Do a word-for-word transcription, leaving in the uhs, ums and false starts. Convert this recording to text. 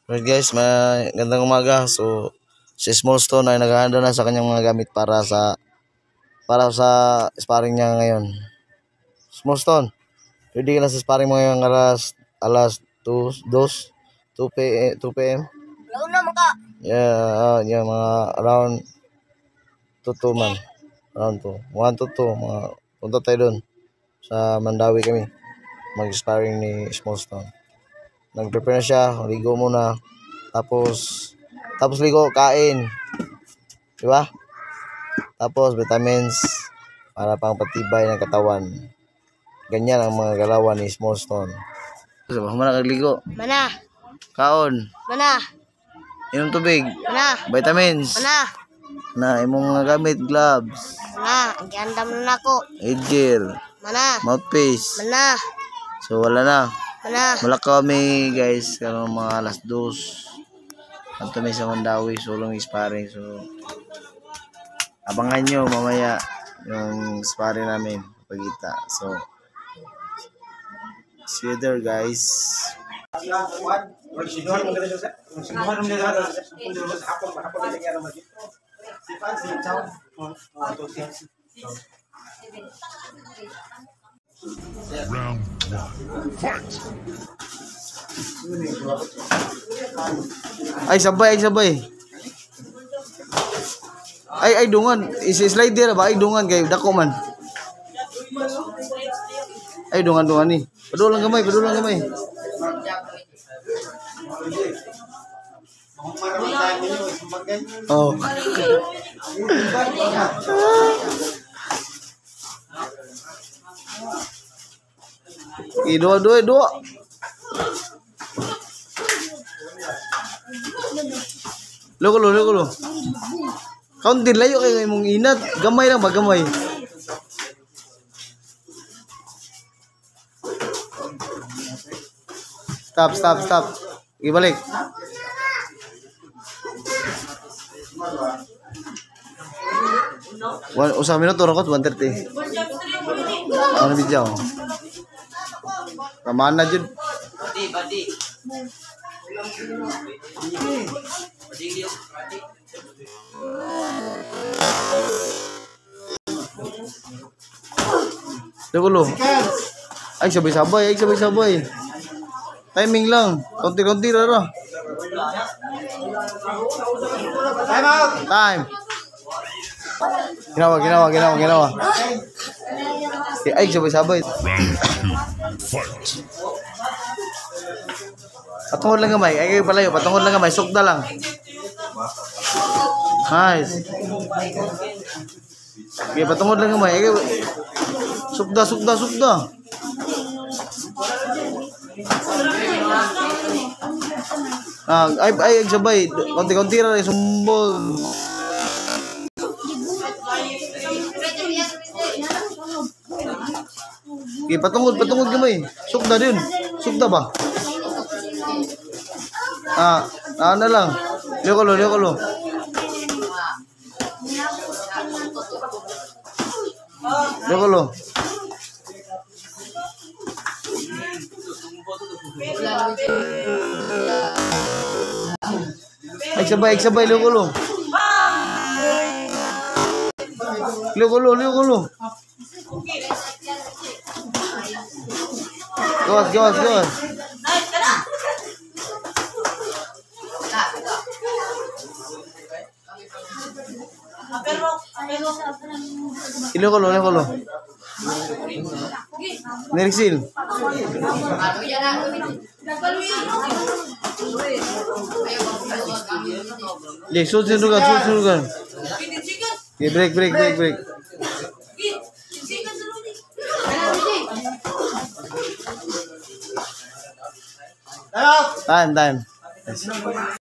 Right guys, magandang umaga. So si Small Stone ay naghahanda na sa kanyang mga gamit para sa para sa sparring niya ngayon. Small Stone, ready ka na sa sparring mo ngayong alas alas two p m. Laon na maka. Yeah, uh, yeah, mga around two two man. Around two. one to two, mga punta tayo doon sa Mandawi kami. Mag-sparring ni Small Stone. Nag-prepare na siya, ligo muna. Tapos tapos ligo, kain. Di ba? Tapos vitamins para pang patibay ng katawan. Ganyan ang mga galawan ni Small Stone. So, mana kagligo? Mana? Kaon. Mana? Inom tubig. Mana? Vitamins. Mana? Na imong mga gamit, gloves. Mana? Ang giandam na nako. Head gear. Mana? Mouthpiece. Mana? So wala na. Mana? Wala kami guys, karong mga alas dos. Anto may sa Mandawi, sulong sparring. So abangan nyo mamaya yung sparring namin pagkita. So see you there guys. Round one, fight! Ay sabay, ay sabay. Ay ay dungan, isi-slider ba ay dungan kay dako man. Ay dungan dungan ni. Padul lang gamay, padul lang gamay. Oh. I dua dua dua. Loko lo loko lo. Kauntin layo kay imong inat, gamay lang ba gamay. Stop stop stop. Ibalik. One usah minuto rakot one thirty. Ano video? Raman na jud. Badi, badi. Dulu. Ay sabay-sabay, ay sabay-sabay. Timing lang. Konti-konti ra. Time out. Time. Ginawa, ginawa, ginawa, ginawa. Ay sabay-sabay. Round two, fight! Patungod lang gamay. Ay kayo palayo, patungod lang gamay. Sukda lang. Nice. Okay, patungod lang gamay. Ay kayo. Sukda, sukda, sukda. Ah, ay ay sabay. Konti-konti ra sumbol. Okay, patungod, patungod gamay. Sukda din. Sukda ba? Ah, ano lang. Liyo ko lo, liyo ko lo. Liyo ko lo. Ay sabay, ay sabay, liyo ko lo. Liyo ko lo, liyo ko lo. Gawas, gawas, gawas. Ilo ko lo, ilo ko lo. Neriksil. Le, sul sindugan, sul sindugan. Okay, break, break, break, break. Time, time.